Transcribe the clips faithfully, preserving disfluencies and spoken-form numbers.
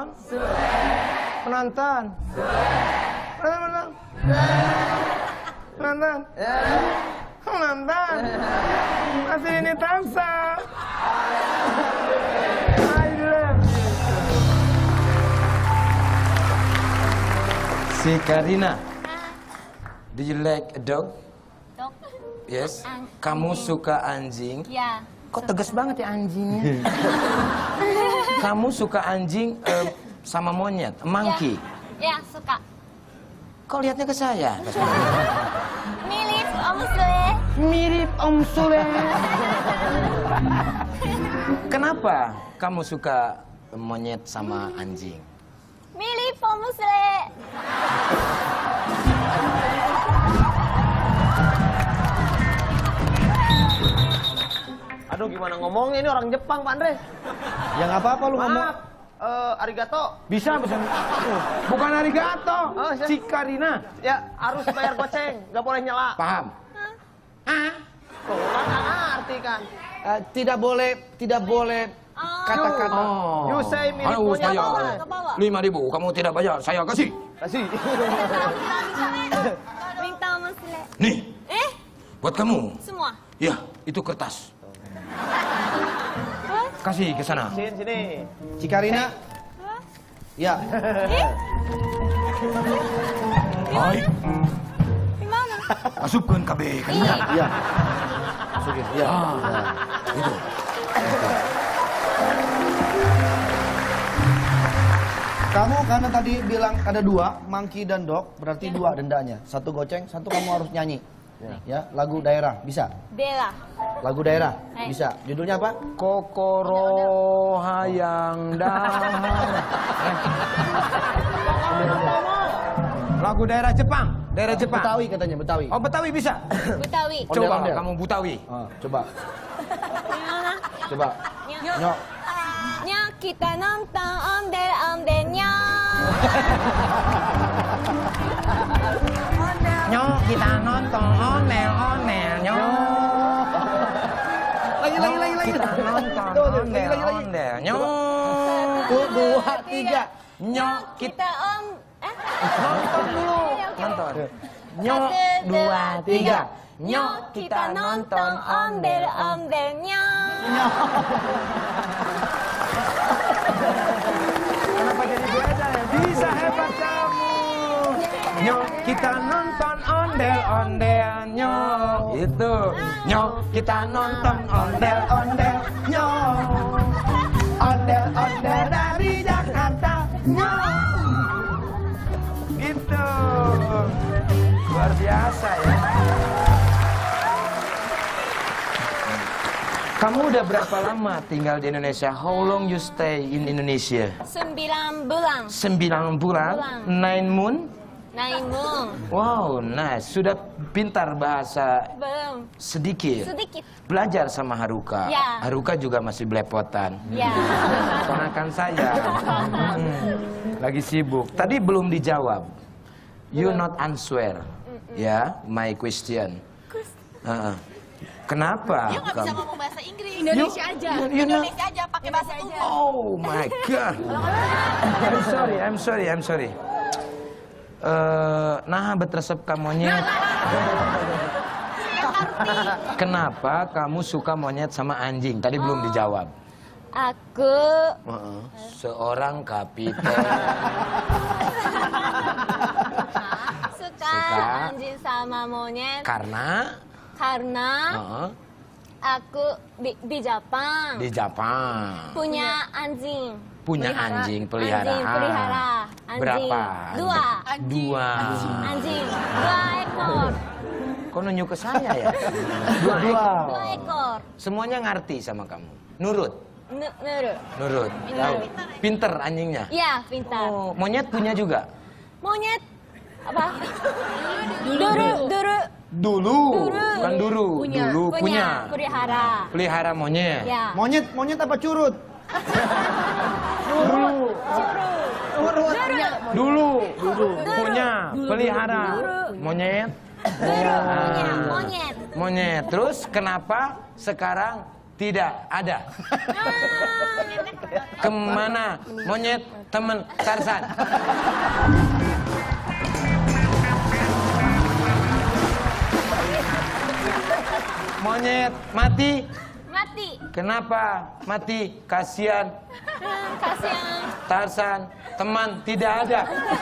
Penonton? Penonton? Penonton? Penonton? Penonton? Masih ini Tamsa. I love you. Si Karina, do you like a dog? Dog? Yes. An- Kamu anjing. suka anjing? Ya. Kok tegas banget ya anjingnya? Kamu suka anjing eh, sama monyet, monkey? Ya, suka. Kok lihatnya ke saya? Mirip Om Sule. Mirip Om Sule. Kenapa kamu suka monyet sama anjing? Mirip Om Sule. Aduh, gimana ngomongnya ini orang Jepang, Pak Andre? Ya nggak apa-apa lu ngomong. Maaf, eh, arigato. Bisa, bisa. Bukan arigato, Oh, siap. si Karina. Ya, harus bayar goceng, nggak boleh nyela. Paham? Tuh, kan nggak ngerti kan. Eh, tidak boleh, tidak boleh kata-kata. Oh. You say mirip Ayo, monyet. saya. Kebawa, kebawa. Lima ribu, kamu tidak bayar, saya kasih. Kasih. Minta Om Sule. Nih, Eh, buat kamu. semua. Ya, itu kertas. Kasih ke sana. Sini, sini. Cikarina. Ya. Hai, Gimana? masukkan K B Karina. Ya. Masukin. Ya. Ah, itu. Kamu karena tadi bilang ada dua, monkey dan dog, berarti dua dendanya. Satu goceng, satu kamu harus nyanyi. Ya, lagu daerah bisa. Bella. Lagu daerah Eh. bisa. Judulnya apa? Kokoro hayang dahar. Lagu daerah Jepang, daerah Jepang. Betawi katanya, Betawi. Oh, Betawi bisa. Betawi. Ondel, Coba ondel. kamu Betawi. Ah, coba, Gimana? coba. Nya. Nyok. Nya, kita nonton ondel-ondelnya. Nyok, kita nonton onel-onel, nyok. Lagi, lagi, lagi, lagi. Kita nonton Tuh, tuh, lagi, lagi, lagi. ondel-ondel, nyok. Satu, dua, tiga. Nyok, kita Kita om... Eh? nonton dulu. Nonton. Nyok, Satu, dua, tiga. Nyok, Nyok, kita nonton ondel-ondelnya. Kenapa jadi beda ya? Bisa hebat kamu. Nyok, kita nonton ondel-ondel, nyok. Itu. Nyok, kita nonton ondel-ondel, nyok. Ondel-ondel dari Jakarta, nyok. Gitu. Luar biasa ya. Kamu udah berapa lama tinggal di Indonesia? How long you stay in Indonesia? Sembilan bulan. Sembilan bulan? Bulan. Nine moon? Naimung. Wow, nice. Sudah pintar bahasa Belum. sedikit. Sedikit. Belajar sama Haruka. Ya. Haruka juga masih belepotan. Ya. Ponakan saya. Hmm, lagi sibuk. Tadi belum dijawab. You not answer. Ya, my question. Uh-uh. Kenapa? Dia nggak bisa kamu- ngomong bahasa Inggris. Indonesia aja. You- you know- Indonesia aja pakai bahasa tubuh. Oh my god. I'm sorry, I'm sorry, I'm sorry. Eh, nah betresep ka monyet. Kenapa kamu suka monyet sama anjing? Tadi belum dijawab. Aku Heeh. Seorang kapiten. suka, Suka. anjing sama monyet Karena karena heeh, aku di, di Jepang di Jepang punya anjing. punya Pelihara. anjing peliharaan. Anjing pelihara. Anjing. Berapa? Dua. Dua. Anjing. Dua ekor. Kok nunjuk ke saya ya? Dua. Dua. Dua ekor. Semuanya ngerti sama kamu. Nurut. N- Nurut. Nurut. Tahu. Pinter anjingnya. Ya, pintar. Oh, monyet punya juga. Monyet apa? Duru, duru, Dulu, Dulu. bukan dulu. punya, Dulu punya. pelihara. Pelihara monyet. Ya. Monyet, monyet apa curut? Dulu. Duru. Dulu. Dulu. Punya. Pelihara. Dulu. Monyet. Duru punya monyet. Monyet. Terus kenapa sekarang tidak ada. Kemana monyet teman Tarzan? Monyet mati. Mati. Kenapa mati? Kasihan. Hmm, kasihan. Tarzan teman tidak ada.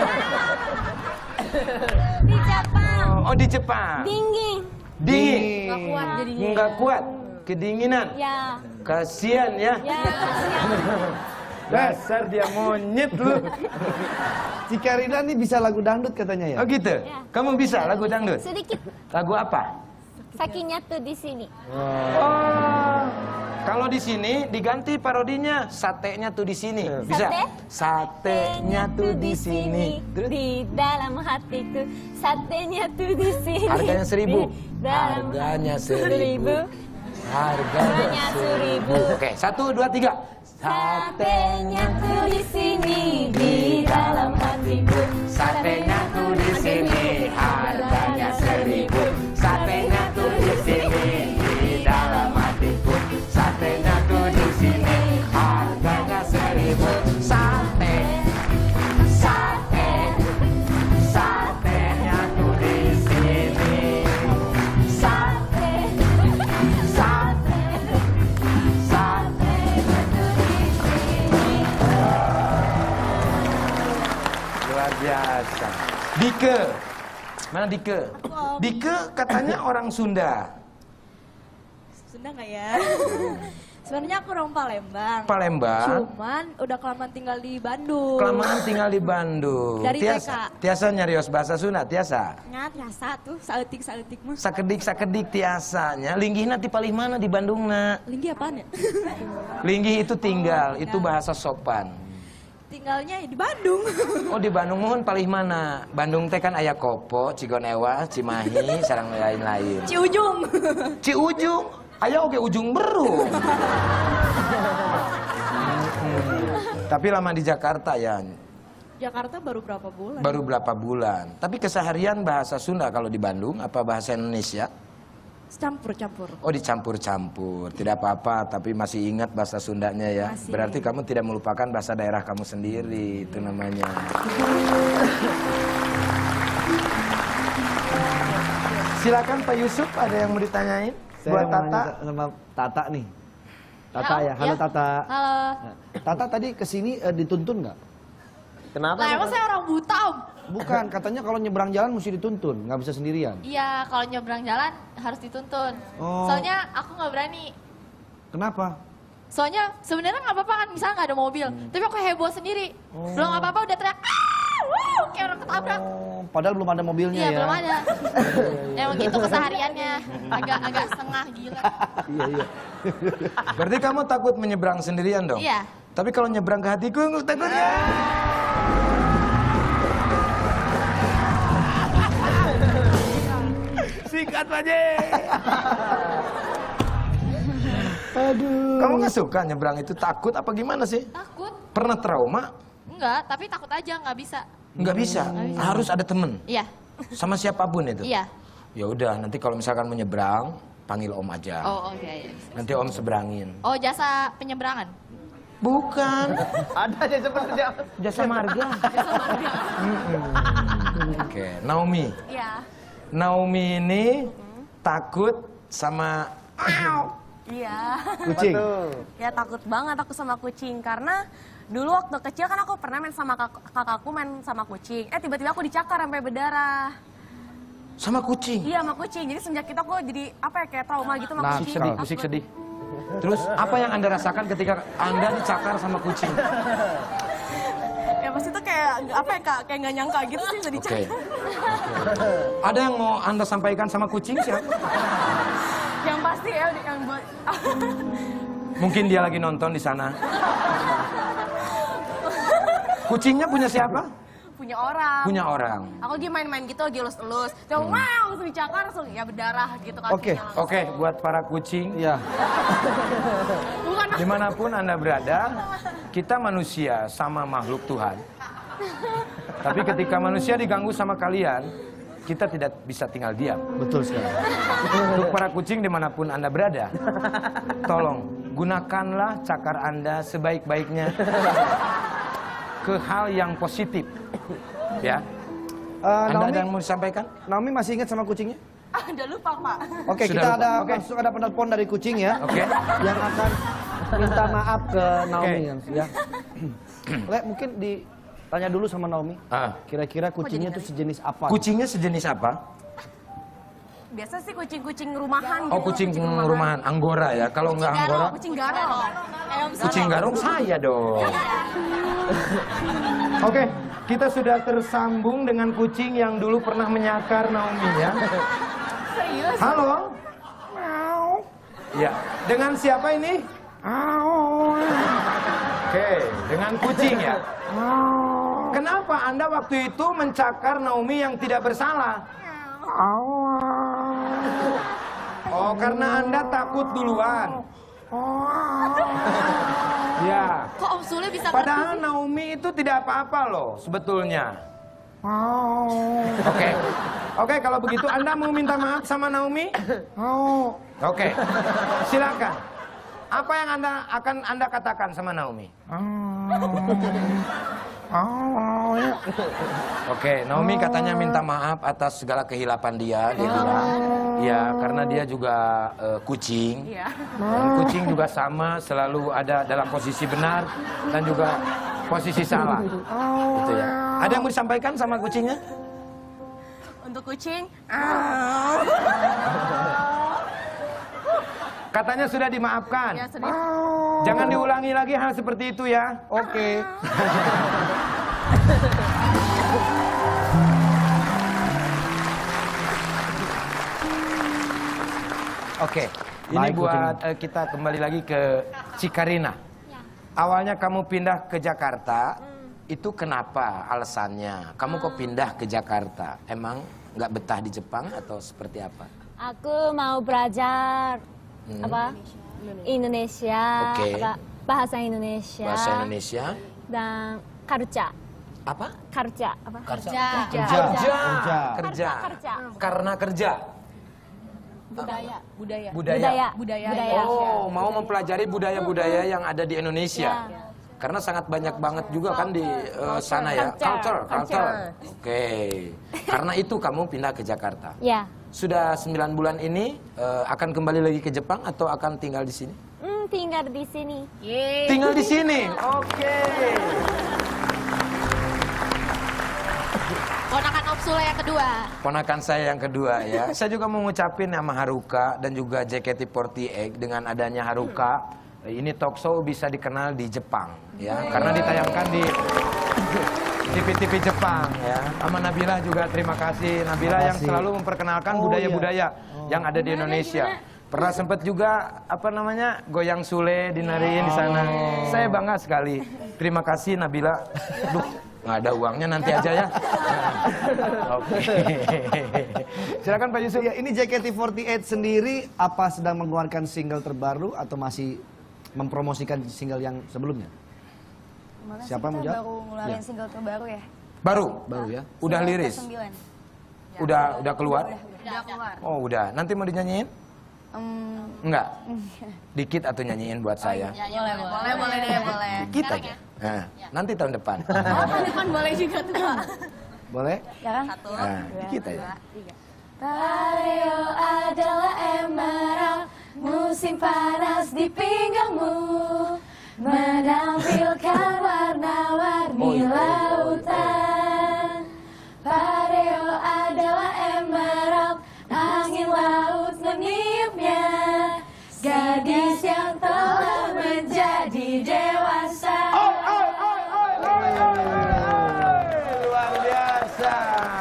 Di Jepang. Oh, di Jepang. Dingin. Dingin. Nggak kuat jadinya. Nggak kuat. Kedinginan. Ya. Kasihan ya. Ya, kasihan. Dasar dia monyet lu. Si Karina nih bisa lagu dangdut katanya ya? Oh gitu? Ya. Kamu bisa lagu dangdut? Sedikit. Lagu apa? Sakinya tuh di sini. Oh. Kalau di sini diganti parodinya, satenya tuh di sini. Bisa? Sate? Satenya tuh di sini. Terus? Di dalam hatiku. Satenya tuh di sini. Harganya seribu. Di dalam Harganya seribu. seribu. Harganya Harganya seribu. Oke, satu, dua, tiga. Satenya tuh di sini. Di dalam hatiku. Satenya tuh di sini. Harganya seribu. Satenya tuh di sini. Di dalam hatiku. Satenya tuh di sini. Harganya seribu. Sate. Sate. Satenya tuh di sini. Sate. Sate. Satenya tuh di sini. Luar biasa. Dike. Mana Dike? Dike katanya orang Sunda. Sunda nggak ya? Sebenarnya aku orang Palembang. Palembang. Cuman udah kelamaan tinggal di Bandung. Kelamaan tinggal di Bandung. Dari tiasa, T K. Tiasa nyarios bahasa Sunda, tiasa. Ngat biasa tuh, saeutik saeutik mah. Sakedik sakedik tiasanya. Linggihna ti palih mana di Bandungna? Linggi apaan ya? Linggih itu tinggal, itu bahasa sopan. Tinggalnya di Bandung. Oh di Bandung mohon palih mana? Bandung teh kan aya Kopo, Cigonewa, Cimahi, sareng lain-lain. Ciujung. Ciujung, aya oge ujung berung. Hmm. Tapi lama di Jakarta ya. Jakarta baru berapa bulan? Baru berapa bulan. Tapi keseharian bahasa Sunda kalau di Bandung apa bahasa Indonesia? Campur-campur. Oh dicampur-campur, tidak apa-apa, tapi masih ingat bahasa Sundanya ya. Masih. Berarti kamu tidak melupakan bahasa daerah kamu sendiri, itu namanya. Silakan Pak Yusuf, ada yang mau ditanyain? Saya Buat mau Tata. nanya sama Tata nih. Tata ya, halo Tata. Halo. Nah, Tata tadi kesini eh, dituntun nggak? Kenapa? Lah emang saya orang buta, Om. Bukan, katanya kalau nyebrang jalan mesti dituntun, nggak bisa sendirian. Iya, kalau nyebrang jalan harus dituntun. Oh. Soalnya aku nggak berani. Kenapa? Soalnya sebenarnya nggak apa-apa kan, misalnya nggak ada mobil, tapi aku heboh sendiri. Belum apa-apa udah teriak, ah, wow, kayak orang ketabrak. Oh, padahal belum ada mobilnya Iya, ya. belum ada. Emang gitu kesehariannya, agak-agak setengah gila. Iya, iya. Berarti kamu takut menyeberang sendirian dong? Iya. Tapi kalau nyebrang ke hatiku, nggak takut ya? Sikat aja. Aduh. Kamu nggak suka nyebrang itu, takut apa gimana sih? Takut? Pernah trauma? Enggak, tapi takut aja, nggak bisa. Nggak bisa. Harus ada temen. Iya, Sama siapapun itu. iya. Ya udah, nanti kalau misalkan menyeberang, panggil Om aja. Oh, oke. iya. Nanti Om seberangin. Oh, jasa penyeberangan? Bukan. Ada aja seperti Jasa marga. Mm-mm. Oke, Naomi. Iya. Naomi ini takut sama Iya. Kucing. Ya takut banget aku sama kucing karena dulu waktu kecil kan aku pernah main sama kak kakakku main sama kucing. Eh tiba-tiba aku dicakar sampai berdarah. sama kucing. Iya sama kucing. Jadi sejak itu aku jadi apa ya kayak trauma gitu sama Nah, kucing. sedih, Takut. musik sedih. Terus apa yang Anda rasakan ketika Anda dicakar sama kucing? Ya pasti tuh kayak apa ya kak kayak nggak nyangka gitu sih bisa Oke. dicakar. Ada yang mau Anda sampaikan sama kucing siapa? Yang pasti ya yang buat. Mungkin dia lagi nonton di sana. Kucingnya punya siapa? Punya orang. Punya orang. Aku lagi main-main gitu, lagi elus-elus. Coba wow, langsung dicakar, langsung ya berdarah gitu kan. Oke, Oke, buat para kucing, Iya. Bukan dimanapun Anda berada, kita manusia sama makhluk Tuhan. Tapi ketika manusia diganggu sama kalian, kita tidak bisa tinggal diam. Betul sekali. Untuk para kucing dimanapun Anda berada, tolong gunakanlah cakar Anda sebaik-baiknya ke hal yang positif. Ya. Uh, Anda Naomi, ada yang mau disampaikan? Naomi masih ingat sama kucingnya? Ah, udah lupa, Pak. Oke, Sudah kita lupa. ada Oke. langsung ada penelpon dari kucing ya. Oke. Yang akan minta maaf ke Naomi Oke. ya. Le, mungkin ditanya dulu sama Naomi. Ah. Kira-kira kucingnya itu sejenis apa? Kucingnya sejenis apa? Biasa sih kucing-kucing rumahan. Oh, gitu, kucing rumahan, Anggora ya. Kalau nggak Anggora, Kucing garong. kucing garong saya dong. Oke, kita sudah tersambung dengan kucing yang dulu pernah menyakar Naomi ya. Serius? Halo. Ya, dengan siapa ini? Oke, dengan kucing ya. Kenapa Anda waktu itu mencakar Naomi yang tidak bersalah? Oh, karena Anda takut duluan. Ya. Kok Om Sule bisa Padahal Naomi itu tidak apa-apa loh sebetulnya. Oke. Oke, kalau begitu Anda mau minta maaf sama Naomi? Oke. Silakan. Apa yang Anda akan Anda katakan sama Naomi? Oke, Naomi katanya minta maaf atas segala kehilapan dia, dia bilang. Ya, karena dia juga eh, kucing. Iya. Dan kucing juga sama, selalu ada dalam posisi benar dan juga posisi salah. Gitu ya. Ada yang mau disampaikan sama kucingnya? Untuk kucing, Katanya sudah dimaafkan. ya sedih. Jangan diulangi lagi hal seperti itu ya. Oke. Oke, ini Baik, buat eh, kita kembali lagi ke Cikarina. Awalnya kamu pindah ke Jakarta, itu kenapa alasannya? Kamu kok pindah ke Jakarta? Emang nggak betah di Jepang atau seperti apa? Aku mau belajar apa Indonesia, Oke. apa, bahasa Indonesia, Bahasa Indonesia? dan kerja, Apa? kerja, apa? kerja? Kerja. Kerja. Kerja. Kerja. Karena kerja. Budaya. Budaya. Budaya. Budaya, Budaya. budaya. Oh, mau mempelajari budaya-budaya yang ada di Indonesia. Ya. Karena sangat banyak banget juga kan di eh, sana ya. Culture. Culture, culture. Oke. Karena itu kamu pindah ke Jakarta. Ya, Sudah sembilan bulan ini eh, akan kembali lagi ke Jepang atau akan tinggal di sini? hmm, tinggal di sini. Tinggal di sini. Oke. Ponakan Om Sule yang kedua. Ponakan saya yang kedua ya. Saya juga mau ngucapin nama Haruka dan juga J K T empat delapan dengan adanya Haruka. Ini talk show bisa dikenal di Jepang ya. Karena ditayangkan di T V-T V Jepang ya. Sama Nabila juga terima kasih. Nabila yang kasih. selalu memperkenalkan Oh, budaya-budaya yang ada di Indonesia. Pernah sempat juga apa namanya goyang Sule dinariin di sana. Saya bangga sekali. Terima kasih Nabila. Duh, nggak ada uangnya nanti aja ya. Oke. Silakan Pak Yusuf. Ya, ini J K T empat delapan sendiri apa sedang mengeluarkan single terbaru atau masih mempromosikan single yang sebelumnya? Malah Siapa sih mau kita jawab? baru ngeluarin Ya. single terbaru ya. Baru. Baru ya. Udah Single liris. kesembilan. Udah udah keluar. Udah keluar. Oh udah. Nanti mau dinyanyiin? Em, Enggak. Dikit atau nyanyiin buat saya. Boleh, boleh, boleh deh, boleh. Dikit aja. Nah, nanti tahun depan. Oh, kan boleh juga tuh, Kak. Boleh? ya kan? Satu, Nah, dikit aja. Pareo adalah emerald, musim panas di pinggangmu, menampilkan warna-warni Oh, iya. lautan. Pareo adalah emerald, angin laut meniupnya, gadis yang telah menjadi dewasa. Luar biasa.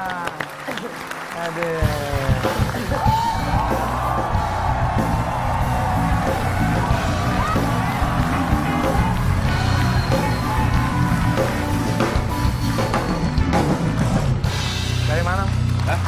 Aduh. Dari mana? Hah?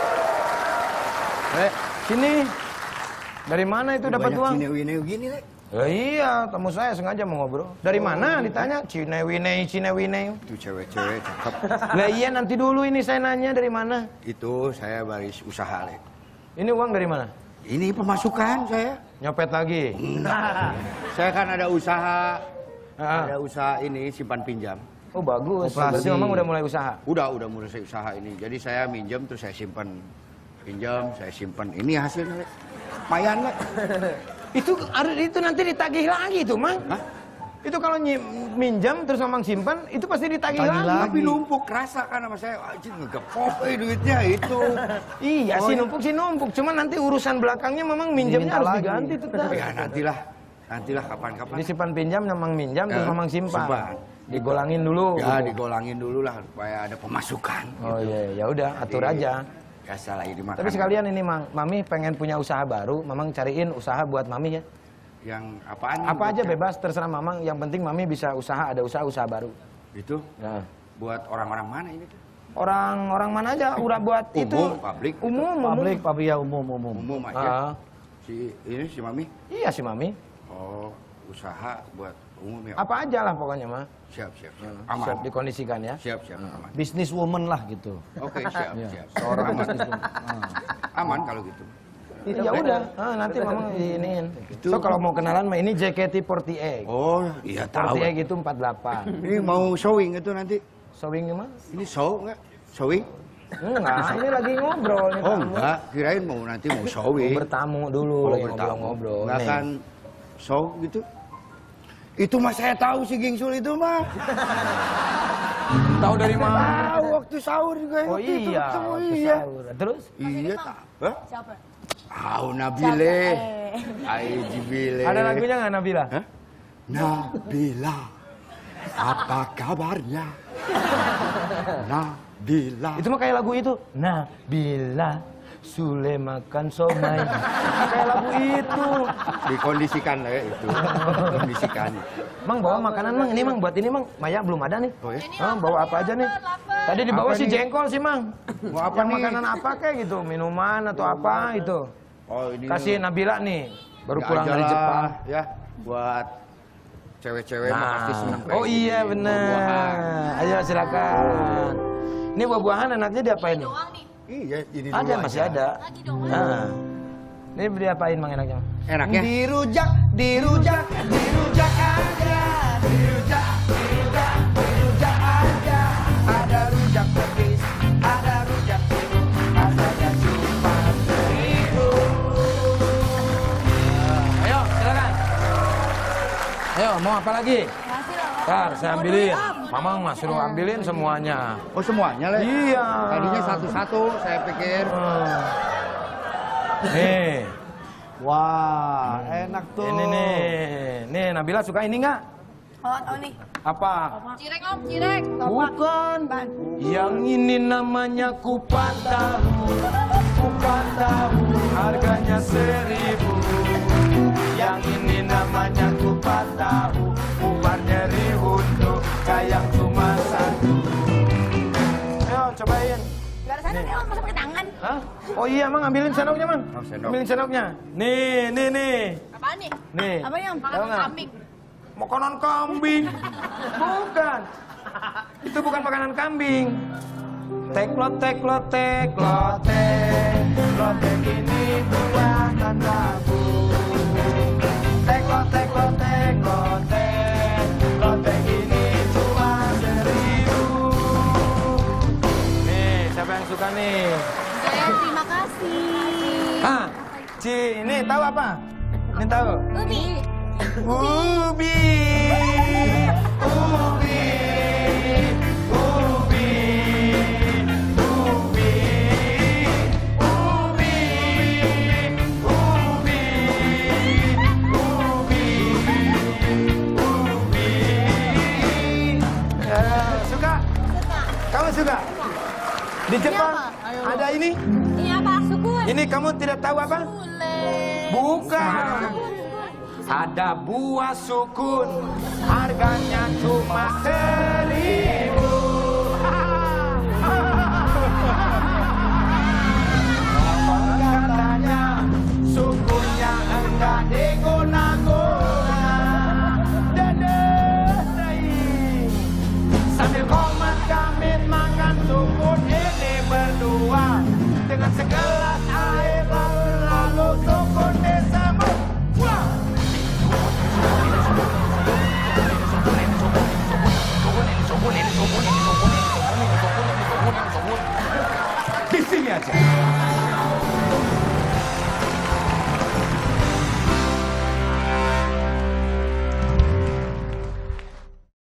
Eh, sini. Dari mana itu dapat uang? Gini, gini, gini, Le. Ya iya, tamu saya sengaja mau ngobrol. Dari mana ditanya? Cinewinei, Cinewinei. Itu cewek-cewek cakep. Lah iya nanti dulu ini saya nanya dari mana? Itu saya baris usaha, Le. Ini uang dari mana? Ini pemasukan saya. Nyopet lagi. Nah, saya kan ada usaha. Ah. Ada usaha ini simpan pinjam. Oh bagus. Operasi. Berarti memang udah mulai usaha. Udah, udah mulai saya usaha ini. Jadi saya minjem terus saya simpan. Pinjam, saya simpan. Ini hasilnya, Le. Lumayan, Le. Itu itu nanti ditagih lagi tuh, Mang. Hah? Itu kalau nyi- minjam terus Mamang simpan, itu pasti ditagih Tagih lagi. lagi. Tapi numpuk, kerasa kan sama saya. Anjir, ngegepok eh, duitnya itu. Iya Oh, sih iya. numpuk sih numpuk, cuman nanti urusan belakangnya Mamang minjamnya Diminta harus lagi. diganti tuh. Tar. Ya nantilah. Nantilah kapan-kapan. Disimpan pinjam, Mamang minjam, terus Ya, Mamang simpan. simpan. Digolangin dulu. Ya gitu. digolangin dulu lah supaya ada pemasukan. Oh iya, ya udah atur Jadi, aja. Biasa lagi dimakan. Tapi sekalian ini Mang, Mami pengen punya usaha baru, Mamang cariin usaha buat Mami ya. Yang apaan? Apa aja bebas terserah Mamang, yang penting Mami bisa usaha, ada usaha-usaha baru. Itu Nah. buat orang-orang mana ini? Orang-orang mana aja udah buat Umum, itu. publik. Umum, umum. Publik, publik ya umum, umum. Umum Ah. aja. Si ini si Mami. Iya sih Mami. Oh, usaha buat umum ya. Apa aja lah pokoknya mah. Siap, siap, siap. Siap Aman. dikondisikan ya. Siap, siap, aman. Business woman lah gitu. Oke, siap, Ya, siap. seorang Aman. business woman. Ah. Aman kalau gitu. Ya udah, ah, nanti Mamang diiniin. Itu. So kalau mau kenalan mah ini J K T empat delapan. Oh, iya tahu. empat delapan itu empat delapan. Ini mau showing itu nanti. Showing mah? Ini show enggak? Showing? Enggak, ini lagi ngobrol nih. Oh, tamu. enggak. Kirain mau nanti mau Oh, showing. bertamu dulu, Oh, lagi bertamu. ngobrol-ngobrol. Enggak Nih. kan show gitu. Itu mah saya tahu si Gingsul itu mah. Tahu dari mana? Tahu waktu sahur juga. Oh waktu itu iya, ketemu, waktu iya. sahur. Terus? Iya, tak. Hah? Siapa? Tahu Nabile. Ai Jibile. Ada lagunya nggak Nabila? Hah? Nabila. Apa kabarnya? Nabila. Itu mah kayak lagu itu. Nabila Sule makan somai. Kayak lagu itu. Dikondisikan lah ya itu. Dikondisikan. Mang bawa makanan Mang, ini Mang buat ini Mang. Maya belum ada nih. Oh ya? Ah, bawa apa aja nih? Tadi dibawa Apa si nih? jengkol sih Mang. Mau apa Yang nih? makanan apa kayak gitu? Minuman atau apa itu? Oh ini. Kasih Nabila nih. Baru Ya pulang aja dari lah, Jepang. Ya, buat cewek-cewek mah pasti seneng. kayak Oh iya gini, benar. buah-buahan. Ayo silakan. Ini buah-buahan enaknya diapain nih? Iya, ini dulu Ada masih aja. ada. Nah. Ini diapain Mang enaknya? Mang? Enaknya? Dirujak, dirujak, dirujak aja. Dirujak, dirujak, dirujak aja. Ada rujak petis, ada rujak jeruk, rasanya cuma terigu. Ayo, silakan. Ayo, mau apa lagi? Ntar, saya ambilin. Mamang mah suruh ambilin semuanya. Oh semuanya Le? Iya. Tadinya satu-satu saya pikir. Hmm. Nih, Wah, enak tuh. ini nih. Nih, Nabila suka ini nggak? Oh, oh nih. Apa? Cireng om, cireng. Bukan. Yang ini namanya kupat tahu. Kupat tahu, harganya seribu. Yang ini namanya kupat tahu. Kupat nyeri untuk kayak cuma satu. Ayo, cobain. Gak ada sana nih, Om. Masa pakai tangan? Hah? Oh iya, Mang, ambilin sendoknya, Mang. Oh, sendok. Ambilin sendoknya. Nih, nih, nih. Apaan nih? Nih. Apa nih, Om? Tahu Makanan nggak? kambing. Makanan kambing. Bukan. Itu bukan makanan kambing. Teklot, teklot, teklot, teklot, ini buatan labu. Teklot, teklot, teklot, teklot, ini cuma seribu. Nih, siapa yang suka nih? Saya terima kasih. Ah, Ci, ini tahu apa? Ini tahu? Ubi. Ubi, ubi, ubi, ubi, ubi, ubi, ubi, ubi. Ya, suka? Kamu suka? Di Jepang ada ini? Ini apa? Sukun. Ini kamu tidak tahu apa? Bule. Bukan. Ada buah sukun, harganya cuma seribu.